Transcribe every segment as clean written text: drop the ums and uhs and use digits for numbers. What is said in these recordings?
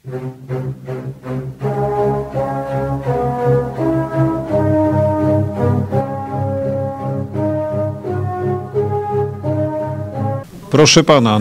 Proszę pana,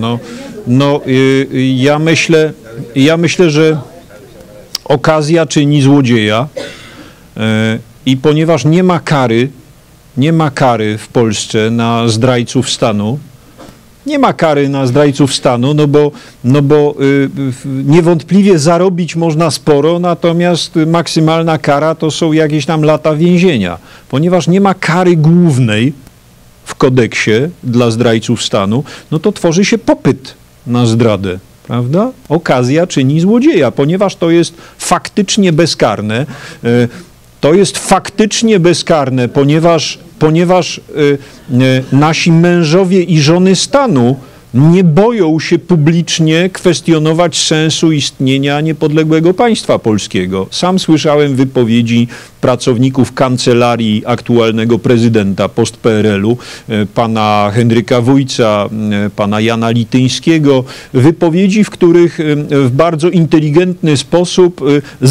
ja myślę, że okazja czyni złodzieja i ponieważ nie ma kary w Polsce na zdrajców stanu, nie ma kary na zdrajców stanu, no bo niewątpliwie zarobić można sporo, natomiast maksymalna kara to są jakieś tam lata więzienia. Ponieważ nie ma kary głównej w kodeksie dla zdrajców stanu, no to tworzy się popyt na zdradę, prawda? Okazja czyni złodzieja, ponieważ to jest faktycznie bezkarne. To jest faktycznie bezkarne, ponieważ nasi mężowie i żony stanu nie boją się publicznie kwestionować sensu istnienia niepodległego państwa polskiego. Sam słyszałem wypowiedzi pracowników kancelarii aktualnego prezydenta post-PRL-u, pana Henryka Wójca, pana Jana Lityńskiego, wypowiedzi, w których w bardzo inteligentny sposób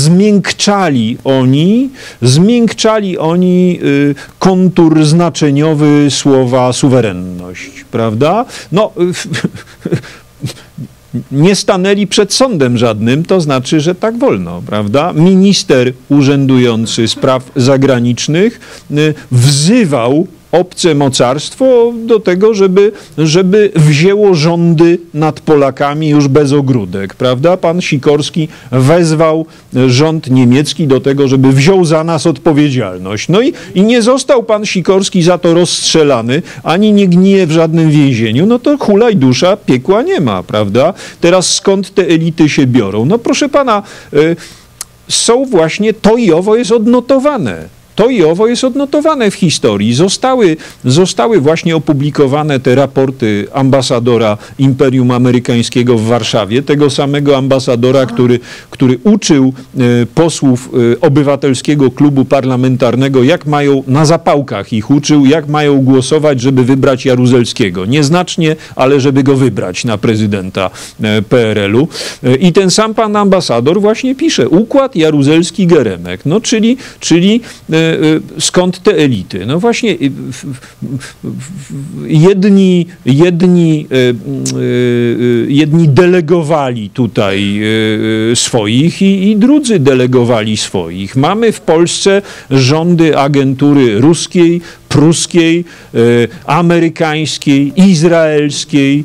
zmiękczali oni kontur znaczeniowy słowa suwerenność, prawda? No, nie stanęli przed sądem żadnym, to znaczy, że tak wolno, prawda? Minister urzędujący spraw zagranicznych wzywał obce mocarstwo do tego, żeby wzięło rządy nad Polakami już bez ogródek, prawda? Pan Sikorski wezwał rząd niemiecki do tego, żeby wziął za nas odpowiedzialność. No i nie został pan Sikorski za to rozstrzelany, ani nie gnije w żadnym więzieniu, no to hulaj dusza, piekła nie ma, prawda? Teraz skąd te elity się biorą? No proszę pana, są właśnie, to i owo jest odnotowane. To i owo jest odnotowane w historii. Zostały właśnie opublikowane te raporty ambasadora Imperium Amerykańskiego w Warszawie, tego samego ambasadora, który uczył posłów Obywatelskiego Klubu Parlamentarnego, jak mają, na zapałkach ich uczył, jak mają głosować, żeby wybrać Jaruzelskiego. Nieznacznie, ale żeby go wybrać na prezydenta PRL-u. I ten sam pan ambasador właśnie pisze, układ Jaruzelski-Geremek. No, czyli skąd te elity? No właśnie jedni delegowali tutaj swoich i drudzy delegowali swoich. Mamy w Polsce rządy agentury ruskiej, pruskiej, amerykańskiej, izraelskiej.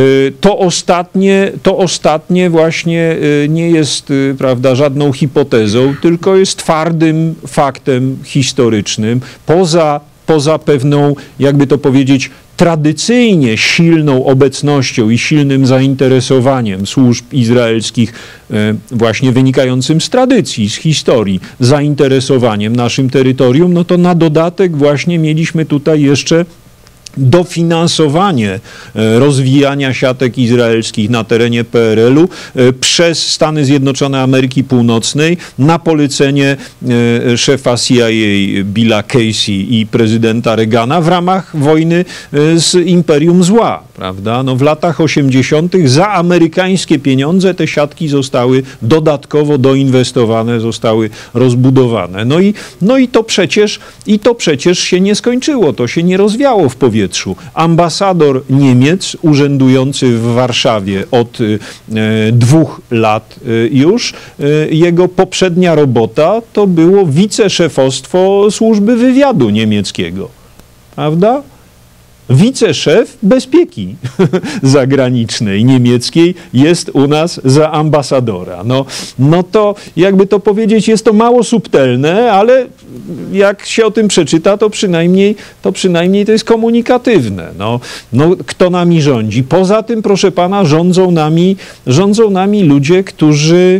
To ostatnie właśnie nie jest, prawda, żadną hipotezą, tylko jest twardym faktem historycznym. Poza pewną, jakby to powiedzieć, tradycyjnie silną obecnością i silnym zainteresowaniem służb izraelskich, właśnie wynikającym z tradycji, z historii, zainteresowaniem naszym terytorium, no to na dodatek właśnie mieliśmy tutaj jeszcze dofinansowanie rozwijania siatek izraelskich na terenie PRL-u przez Stany Zjednoczone Ameryki Północnej na polecenie szefa CIA Billa Casey i prezydenta Reagana w ramach wojny z Imperium Zła, prawda? No w latach 80. za amerykańskie pieniądze te siatki zostały dodatkowo doinwestowane, zostały rozbudowane. No i to przecież się nie skończyło, to się nie rozwiało w powietrzu. Ambasador Niemiec urzędujący w Warszawie od 2 lat już, jego poprzednia robota to było wiceszefostwo służby wywiadu niemieckiego, prawda? Wiceszef bezpieki zagranicznej niemieckiej jest u nas za ambasadora. No to, jakby to powiedzieć, jest to mało subtelne, ale jak się o tym przeczyta, to przynajmniej to jest komunikatywne. No, kto nami rządzi? Poza tym, proszę pana, rządzą nami ludzie, którzy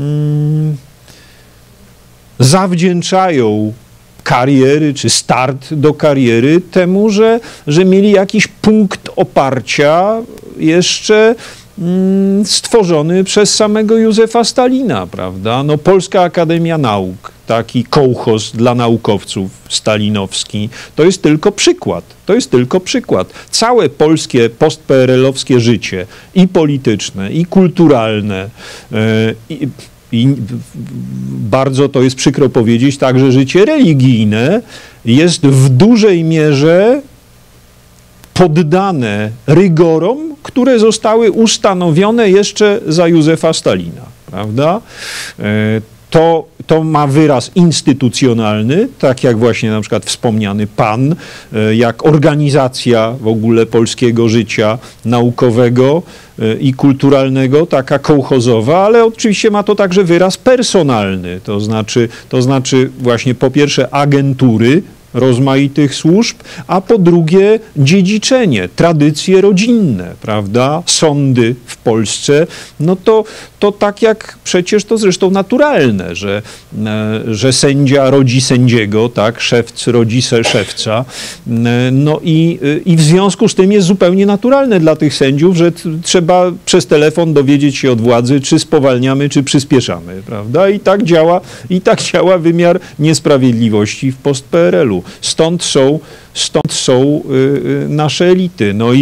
zawdzięczają kariery, czy start do kariery temu, że mieli jakiś punkt oparcia jeszcze stworzony przez samego Józefa Stalina, prawda? No, Polska Akademia Nauk. taki kołchoz dla naukowców stalinowski. To jest tylko przykład. To jest tylko przykład. Całe polskie post-PRL-owskie życie i polityczne, i kulturalne, i bardzo to jest przykro powiedzieć, także życie religijne jest w dużej mierze poddane rygorom, które zostały ustanowione jeszcze za Józefa Stalina, prawda? To ma wyraz instytucjonalny, tak jak właśnie na przykład wspomniany PAN, jak organizacja w ogóle polskiego życia naukowego i kulturalnego, taka kołchozowa, ale oczywiście ma to także wyraz personalny, to znaczy właśnie po pierwsze agentury rozmaitych służb, a po drugie dziedziczenie, tradycje rodzinne, prawda? Sądy w Polsce, no to tak jak przecież to zresztą naturalne, że sędzia rodzi sędziego, tak? Szewc rodzi szewca, no i w związku z tym jest zupełnie naturalne dla tych sędziów, że trzeba przez telefon dowiedzieć się od władzy, czy spowalniamy, czy przyspieszamy, prawda? I tak działa wymiar niesprawiedliwości w post-PRL-u. Stąd są nasze elity. No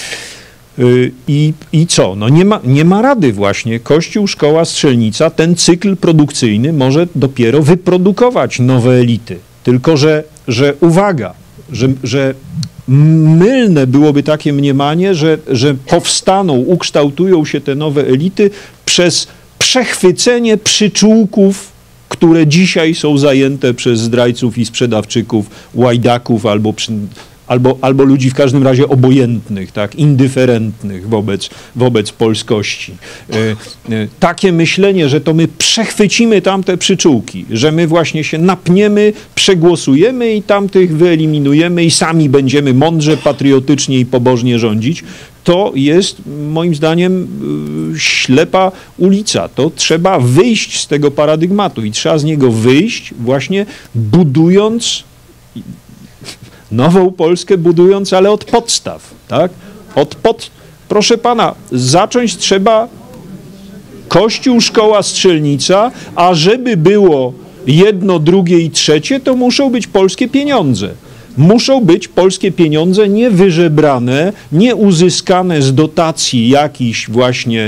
i co? No nie ma rady właśnie. Kościół, szkoła, strzelnica, ten cykl produkcyjny może dopiero wyprodukować nowe elity. Tylko, że uwaga, że mylne byłoby takie mniemanie, że powstaną, ukształtują się te nowe elity przez przechwycenie przyczółków, które dzisiaj są zajęte przez zdrajców i sprzedawczyków, łajdaków albo ludzi w każdym razie obojętnych, tak, indyferentnych wobec polskości. Takie myślenie, że to my przechwycimy tamte przyczółki, że my właśnie się napniemy, przegłosujemy i tamtych wyeliminujemy i sami będziemy mądrze, patriotycznie i pobożnie rządzić, to jest moim zdaniem ślepa ulica. To trzeba wyjść z tego paradygmatu i trzeba z niego wyjść właśnie budując nową Polskę, ale od podstaw, tak? Proszę pana, zacząć trzeba Kościół, szkoła, strzelnica, a żeby było jedno, drugie i trzecie, to muszą być polskie pieniądze. Muszą być polskie pieniądze nie wyżebrane, nie uzyskane z dotacji jakichś właśnie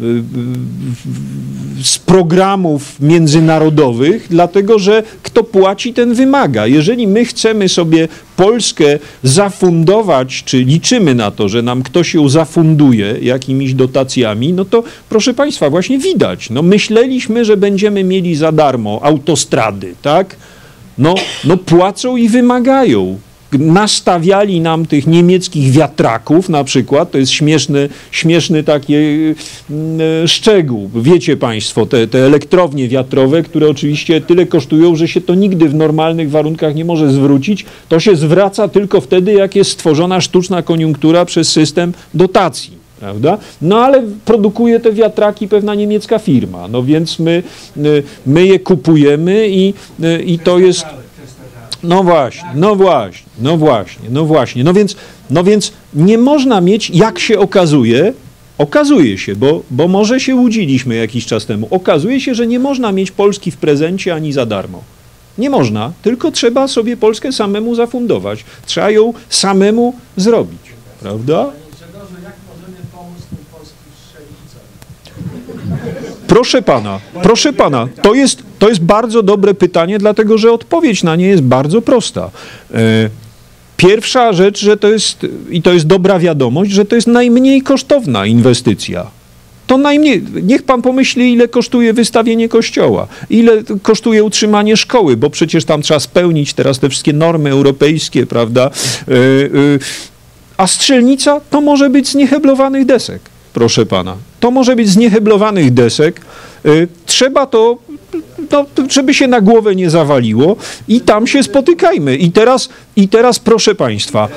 z programów międzynarodowych, dlatego że kto płaci, ten wymaga. Jeżeli my chcemy sobie Polskę zafundować, czy liczymy na to, że nam ktoś ją zafunduje jakimiś dotacjami, no to proszę państwa, właśnie widać. No myśleliśmy, że będziemy mieli za darmo autostrady, tak? No płacą i wymagają. Nastawiali nam tych niemieckich wiatraków na przykład, to jest śmieszny taki szczegół. Wiecie państwo, te elektrownie wiatrowe, które oczywiście tyle kosztują, że się to nigdy w normalnych warunkach nie może zwrócić. To się zwraca tylko wtedy, jak jest stworzona sztuczna koniunktura przez system dotacji. Prawda? No ale produkuje te wiatraki pewna niemiecka firma, no więc my je kupujemy i to jest... No więc nie można mieć, jak się okazuje się, bo może się łudziliśmy jakiś czas temu, okazuje się, że nie można mieć Polski w prezencie ani za darmo. Nie można, tylko trzeba sobie Polskę samemu zafundować. Trzeba ją samemu zrobić, prawda? Proszę pana, to jest bardzo dobre pytanie, dlatego że odpowiedź na nie jest bardzo prosta. Pierwsza rzecz, że to jest dobra wiadomość, że to jest najmniej kosztowna inwestycja. To najmniej, niech pan pomyśli, ile kosztuje wystawienie kościoła, ile kosztuje utrzymanie szkoły, bo przecież tam trzeba spełnić teraz te wszystkie normy europejskie, prawda? A strzelnica to może być z nieheblowanych desek. Proszę pana, to może być z nieheblowanych desek. Trzeba to, żeby się na głowę nie zawaliło i tam się spotykajmy. I teraz proszę państwa,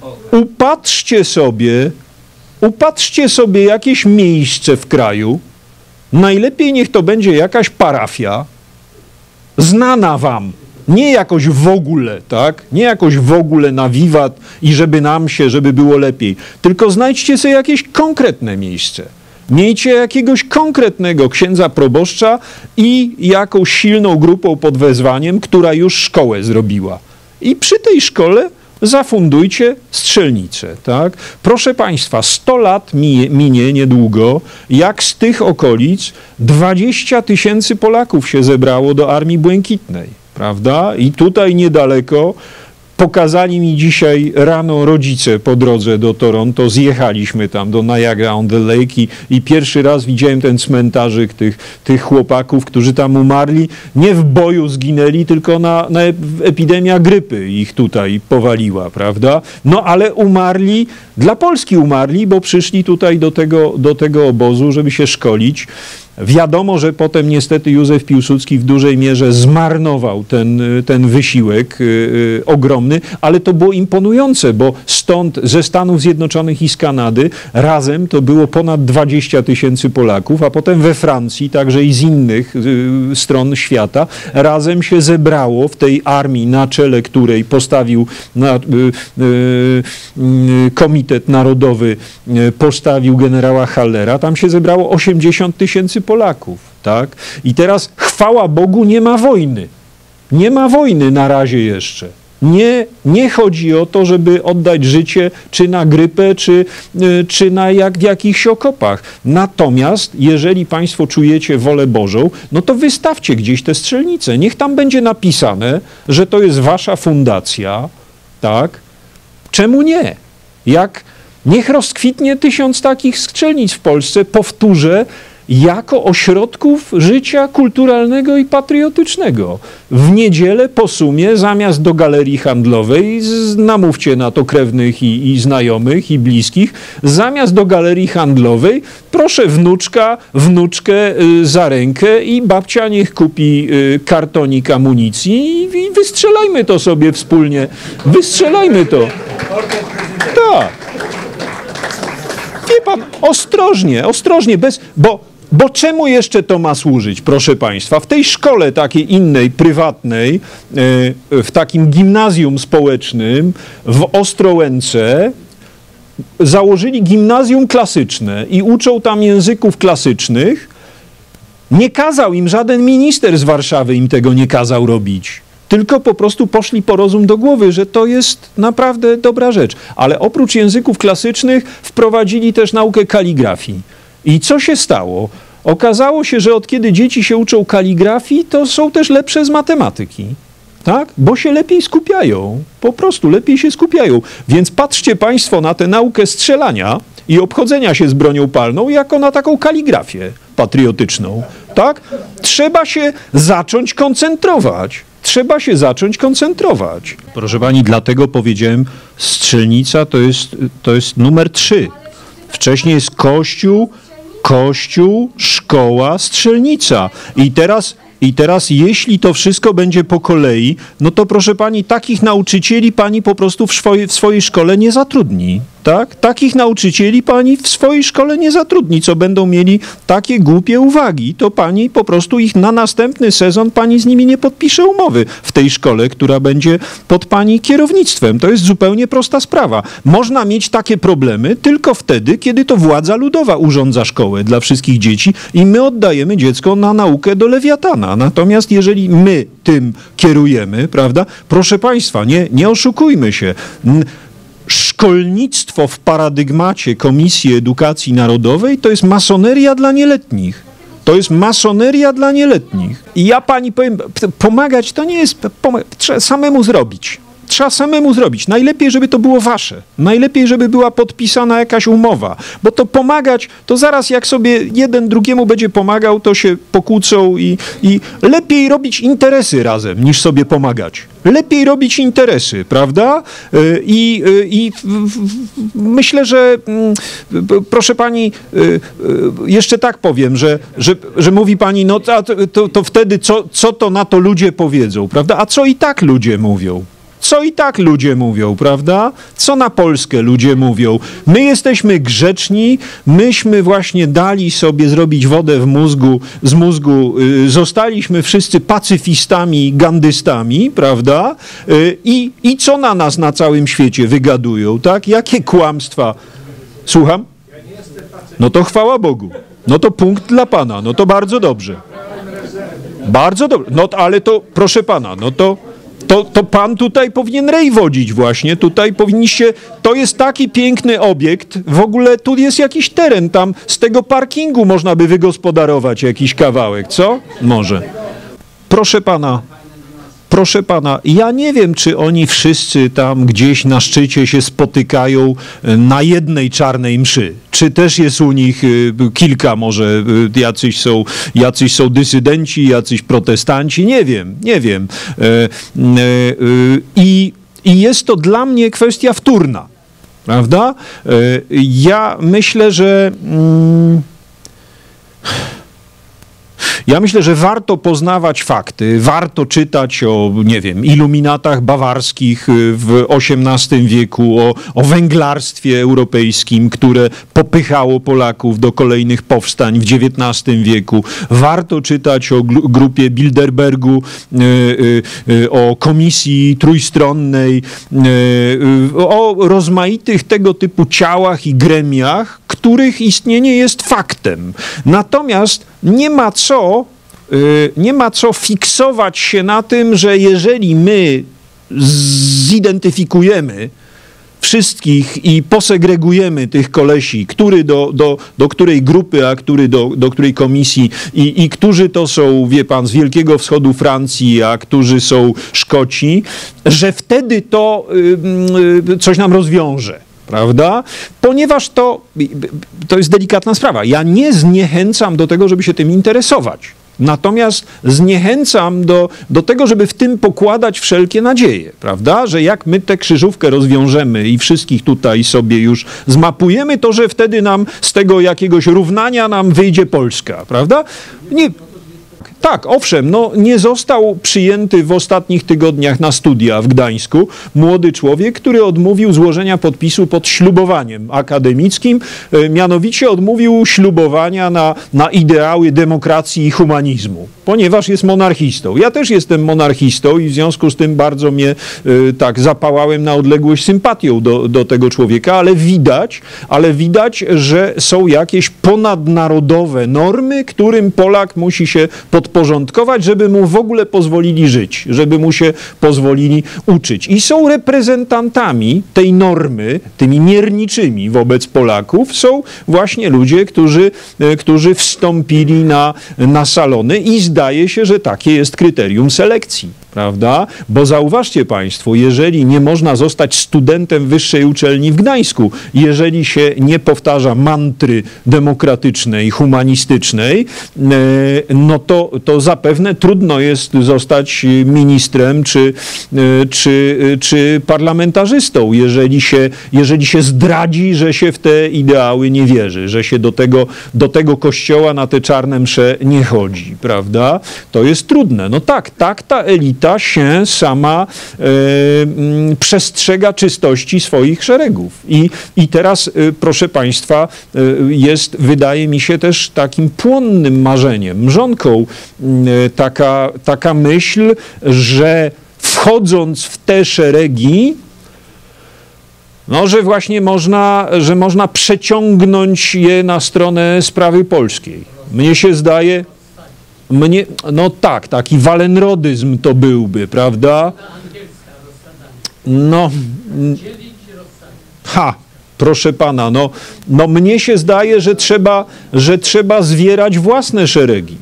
upatrzcie sobie jakieś miejsce w kraju, najlepiej niech to będzie jakaś parafia, znana wam, nie jakoś w ogóle, tak? Nie jakoś w ogóle na wiwat i żeby było lepiej. Tylko znajdźcie sobie jakieś konkretne miejsce. Miejcie jakiegoś konkretnego księdza proboszcza i jakąś silną grupą pod wezwaniem, która już szkołę zrobiła. I przy tej szkole zafundujcie strzelnicę, tak? Proszę Państwa, 100 lat minie niedługo, jak z tych okolic 20 000 Polaków się zebrało do Armii Błękitnej, prawda? I tutaj niedaleko pokazali mi dzisiaj rano rodzice po drodze do Toronto, zjechaliśmy tam do Niagara-on-the-Lake i pierwszy raz widziałem ten cmentarzyk tych chłopaków, którzy tam umarli, nie w boju zginęli, tylko na epidemia grypy ich tutaj powaliła, prawda? No ale umarli, dla Polski umarli, bo przyszli tutaj do tego obozu, żeby się szkolić. Wiadomo, że potem niestety Józef Piłsudski w dużej mierze zmarnował ten wysiłek ogromny, ale to było imponujące, bo stąd ze Stanów Zjednoczonych i z Kanady razem to było ponad 20 000 Polaków, a potem we Francji, także i z innych stron świata, razem się zebrało w tej armii, na czele której postawił Komitet Narodowy, postawił generała Hallera, tam się zebrało 80 000 Polaków, tak? I teraz, chwała Bogu, nie ma wojny. Nie ma wojny na razie jeszcze. Nie chodzi o to, żeby oddać życie czy na grypę, czy w jakichś okopach. Natomiast, jeżeli Państwo czujecie wolę Bożą, no to wystawcie gdzieś te strzelnice. Niech tam będzie napisane, że to jest wasza fundacja, tak? Czemu nie? Niech rozkwitnie 1000 takich strzelnic w Polsce, powtórzę, jako ośrodków życia kulturalnego i patriotycznego. W niedzielę po sumie, zamiast do galerii handlowej, namówcie na to krewnych i znajomych i bliskich, zamiast do galerii handlowej, proszę wnuczkę za rękę i babcia niech kupi kartonik amunicji i wystrzelajmy to sobie wspólnie. Wystrzelajmy to. Tak. Wie pan, ostrożnie, bo czemu jeszcze to ma służyć, proszę Państwa? W tej szkole takiej innej, prywatnej, w takim gimnazjum społecznym w Ostrołęce założyli gimnazjum klasyczne i uczą tam języków klasycznych. Nie kazał im żaden minister z Warszawy, im tego nie kazał robić. Tylko po prostu poszli po rozum do głowy, że to jest naprawdę dobra rzecz. Ale oprócz języków klasycznych wprowadzili też naukę kaligrafii. I co się stało? Okazało się, że od kiedy dzieci się uczą kaligrafii, to są też lepsze z matematyki. Tak? Bo się lepiej skupiają. Po prostu lepiej się skupiają. Więc patrzcie Państwo na tę naukę strzelania i obchodzenia się z bronią palną jako na taką kaligrafię patriotyczną. Tak? Trzeba się zacząć koncentrować. Proszę pani, dlatego powiedziałem, strzelnica to jest numer 3. Wcześniej jest kościół, szkoła, strzelnica. I teraz, jeśli to wszystko będzie po kolei, no to proszę pani, takich nauczycieli pani po prostu w swojej szkole nie zatrudni. Tak? Takich nauczycieli pani w swojej szkole nie zatrudni, co będą mieli takie głupie uwagi. To pani po prostu ich na następny sezon, pani z nimi nie podpisze umowy w tej szkole, która będzie pod pani kierownictwem. To jest zupełnie prosta sprawa. Można mieć takie problemy tylko wtedy, kiedy to władza ludowa urządza szkołę dla wszystkich dzieci i my oddajemy dziecko na naukę do lewiatana. Natomiast jeżeli my tym kierujemy, prawda, proszę państwa, nie oszukujmy się. Szkolnictwo w paradygmacie Komisji Edukacji Narodowej to jest masoneria dla nieletnich. I ja pani powiem, pomagać to nie jest, trzeba samemu zrobić. Najlepiej, żeby to było wasze. Najlepiej, żeby była podpisana jakaś umowa. Bo to pomagać, to zaraz jak sobie jeden drugiemu będzie pomagał, to się pokłócą i lepiej robić interesy razem, niż sobie pomagać. Lepiej robić interesy, prawda? Myślę, że proszę pani, jeszcze tak powiem, że mówi pani, no to wtedy co to na to ludzie powiedzą, prawda? A co i tak ludzie mówią? Prawda? Co na Polskę ludzie mówią? My jesteśmy grzeczni, myśmy właśnie dali sobie zrobić wodę z mózgu, zostaliśmy wszyscy pacyfistami, gandystami, prawda? I co na nas na całym świecie wygadują, tak? Jakie kłamstwa? Słucham? Ja nie jestem pacyfistą. No to chwała Bogu. No to punkt dla pana. No to bardzo dobrze. Bardzo dobrze. No ale to, proszę pana, no to pan tutaj powinien rej wodzić właśnie. Tutaj powinniście, to jest taki piękny obiekt. W ogóle tu jest jakiś teren. Tam z tego parkingu można by wygospodarować jakiś kawałek, co? Może. Proszę pana, ja nie wiem, czy oni wszyscy tam gdzieś na szczycie się spotykają na jednej czarnej mszy. Czy też jest u nich kilka może, jacyś są dysydenci, jacyś protestanci, nie wiem. I jest to dla mnie kwestia wtórna, prawda? Ja myślę, że... Ja myślę, że warto poznawać fakty, warto czytać o, nie wiem, iluminatach bawarskich w XVIII wieku, o węglarstwie europejskim, które popychało Polaków do kolejnych powstań w XIX wieku. Warto czytać o grupie Bilderbergu, o komisji trójstronnej, o rozmaitych tego typu ciałach i gremiach, których istnienie jest faktem. Natomiast nie ma co fiksować się na tym, że jeżeli my zidentyfikujemy wszystkich i posegregujemy tych kolesi, który do której grupy, a który do której komisji i którzy to są, wie pan, z Wielkiego Wschodu Francji, a którzy są Szkoci, że wtedy to coś nam rozwiąże. Prawda? Ponieważ to jest delikatna sprawa. Ja nie zniechęcam do tego, żeby się tym interesować. Natomiast zniechęcam do tego, żeby w tym pokładać wszelkie nadzieje, prawda? Że jak my tę krzyżówkę rozwiążemy i wszystkich tutaj sobie już zmapujemy, to że wtedy nam z tego jakiegoś równania nam wyjdzie Polska, prawda? Nie. Tak, owszem, no nie został przyjęty w ostatnich tygodniach na studia w Gdańsku młody człowiek, który odmówił złożenia podpisu pod ślubowaniem akademickim, mianowicie odmówił ślubowania na ideały demokracji i humanizmu, ponieważ jest monarchistą. Ja też jestem monarchistą i w związku z tym bardzo mnie tak zapałałem na odległość sympatią do tego człowieka, ale widać, że są jakieś ponadnarodowe normy, którym Polak musi się podporządkować, żeby mu w ogóle pozwolili żyć, żeby mu się pozwolili uczyć. I są reprezentantami tej normy, tymi mierniczymi wobec Polaków, są właśnie ludzie, którzy wstąpili na salony i zdaje się, że takie jest kryterium selekcji, prawda? Bo zauważcie państwo, jeżeli nie można zostać studentem wyższej uczelni w Gdańsku, jeżeli się nie powtarza mantry demokratycznej, humanistycznej, no to zapewne trudno jest zostać ministrem czy parlamentarzystą, jeżeli się zdradzi, że się w te ideały nie wierzy, że się do tego kościoła na te czarne msze nie chodzi, prawda? To jest trudne. No tak ta elita się sama przestrzega czystości swoich szeregów. I teraz, proszę państwa, jest, wydaje mi się, też takim płonnym marzeniem, mrzonką taka myśl, że wchodząc w te szeregi, no, że właśnie można przeciągnąć je na stronę sprawy polskiej. Mnie się zdaje, no tak, taki walenrodyzm to byłby, prawda? No, proszę pana, no mnie się zdaje, że trzeba zwierać własne szeregi,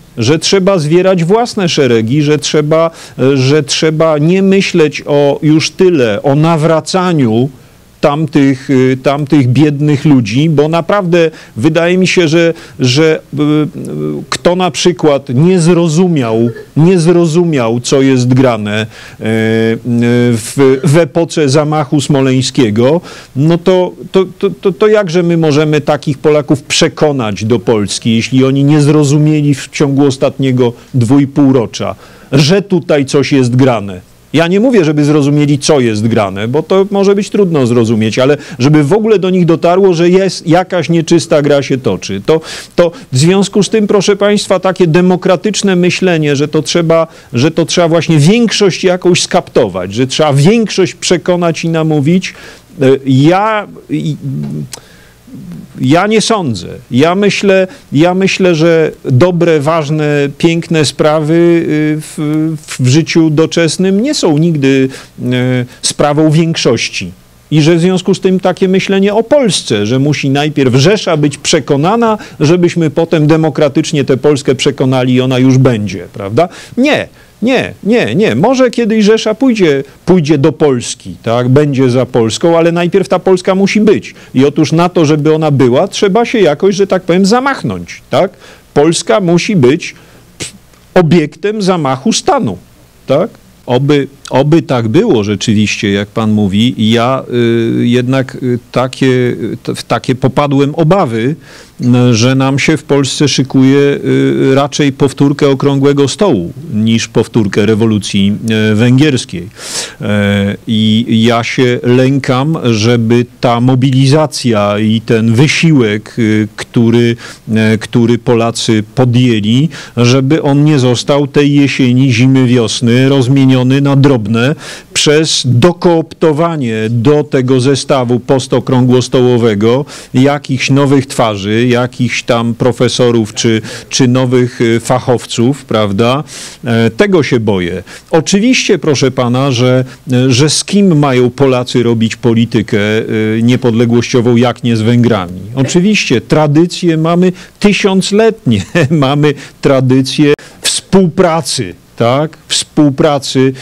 że trzeba nie myśleć już tyle o nawracaniu tamtych biednych ludzi, bo naprawdę wydaje mi się, że kto na przykład nie zrozumiał, co jest grane w epoce zamachu smoleńskiego, no to jakże my możemy takich Polaków przekonać do Polski, jeśli oni nie zrozumieli w ciągu ostatniego 2,5-rocza, że tutaj coś jest grane. Ja nie mówię, żeby zrozumieli, co jest grane, bo to może być trudno zrozumieć, ale żeby w ogóle do nich dotarło, że jakaś nieczysta gra się toczy. To w związku z tym, proszę państwa, takie demokratyczne myślenie, że to trzeba właśnie większość jakąś skaptować, że trzeba większość przekonać i namówić, Ja nie sądzę. Ja myślę, że dobre, ważne, piękne sprawy w życiu doczesnym nie są nigdy sprawą większości. I że w związku z tym takie myślenie o Polsce, że musi najpierw Rzesza być przekonana, żebyśmy potem demokratycznie tę Polskę przekonali i ona już będzie, prawda? Nie. Może kiedyś Rzesza pójdzie do Polski, tak? Będzie za Polską, ale najpierw ta Polska musi być. I otóż na to, żeby ona była, trzeba się jakoś, że tak powiem, zamachnąć, tak? Polska musi być obiektem zamachu stanu, tak? Oby tak było rzeczywiście, jak pan mówi. Ja jednak takie popadłem obawy, że nam się w Polsce szykuje raczej powtórkę okrągłego stołu niż powtórkę rewolucji węgierskiej. I ja się lękam, żeby ta mobilizacja i ten wysiłek, który Polacy podjęli, żeby on nie został tej jesieni, zimy, wiosny rozmieniony na drobne przez dokooptowanie do tego zestawu postokrągłostołowego jakichś nowych twarzy, jakichś tam profesorów czy nowych fachowców, prawda? Tego się boję. Oczywiście, proszę pana, że z kim mają Polacy robić politykę niepodległościową, jak nie z Węgrami. Oczywiście, tradycje mamy tysiącletnie, mamy tradycje współpracy. Tak, współpracy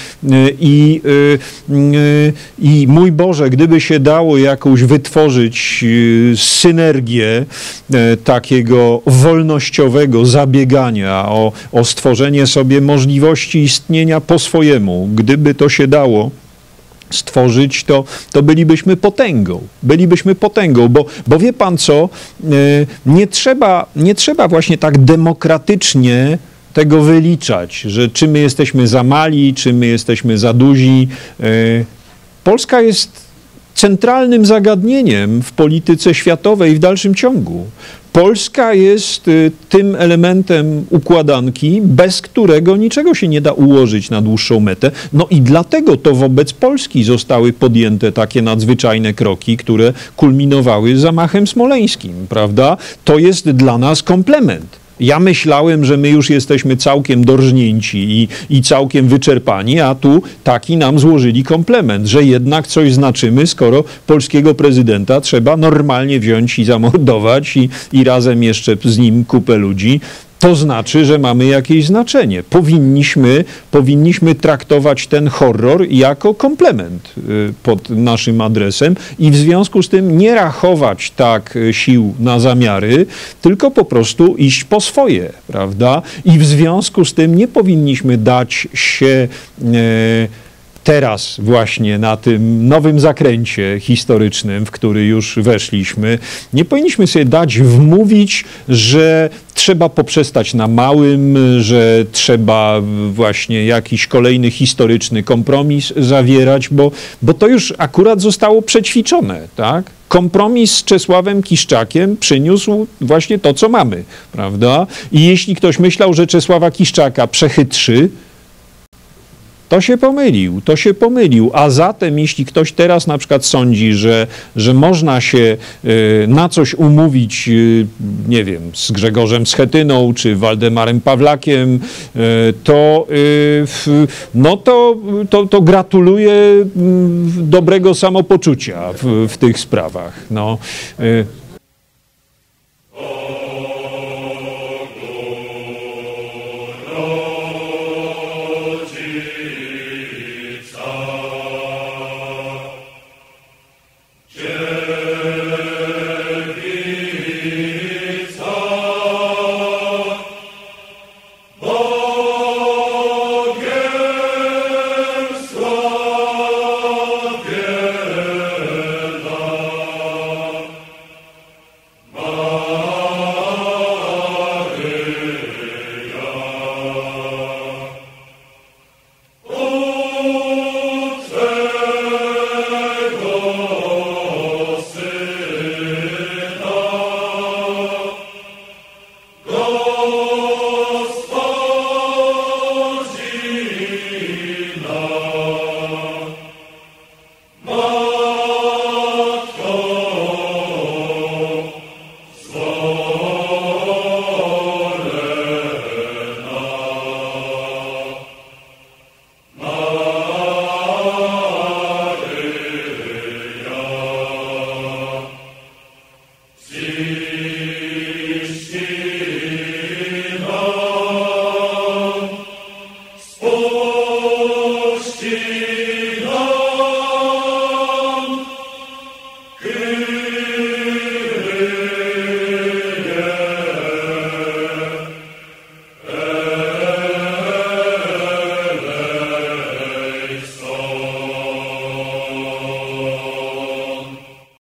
i mój Boże, gdyby się dało jakąś wytworzyć synergię takiego wolnościowego zabiegania o stworzenie sobie możliwości istnienia po swojemu, gdyby to się dało stworzyć, to bylibyśmy potęgą. Bylibyśmy potęgą, bo wie pan co, nie trzeba właśnie tak demokratycznie tego wyliczać, że czy my jesteśmy za mali, czy my jesteśmy za duzi. Polska jest centralnym zagadnieniem w polityce światowej w dalszym ciągu. Polska jest tym elementem układanki, bez którego niczego się nie da ułożyć na dłuższą metę. No i dlatego to wobec Polski zostały podjęte takie nadzwyczajne kroki, które kulminowały zamachem smoleńskim, prawda? To jest dla nas komplement. Ja myślałem, że my już jesteśmy całkiem dorżnięci i całkiem wyczerpani, a tu taki nam złożyli komplement, że jednak coś znaczymy, skoro polskiego prezydenta trzeba normalnie wziąć i zamordować i razem jeszcze z nim kupę ludzi. To znaczy, że mamy jakieś znaczenie. Powinniśmy traktować ten horror jako komplement pod naszym adresem i w związku z tym nie rachować tak sił na zamiary, tylko po prostu iść po swoje, prawda? I w związku z tym nie powinniśmy dać się teraz właśnie na tym nowym zakręcie historycznym, w który już weszliśmy, nie powinniśmy sobie dać wmówić, że trzeba poprzestać na małym, że trzeba właśnie jakiś kolejny historyczny kompromis zawierać, bo to już akurat zostało przećwiczone, tak? Kompromis z Czesławem Kiszczakiem przyniósł właśnie to, co mamy, prawda? I jeśli ktoś myślał, że Czesława Kiszczaka przechytrzy, to się pomylił. A zatem, jeśli ktoś teraz na przykład sądzi, że można się na coś umówić, nie wiem, z Grzegorzem Schetyną czy Waldemarem Pawlakiem, to gratuluję dobrego samopoczucia w tych sprawach. No,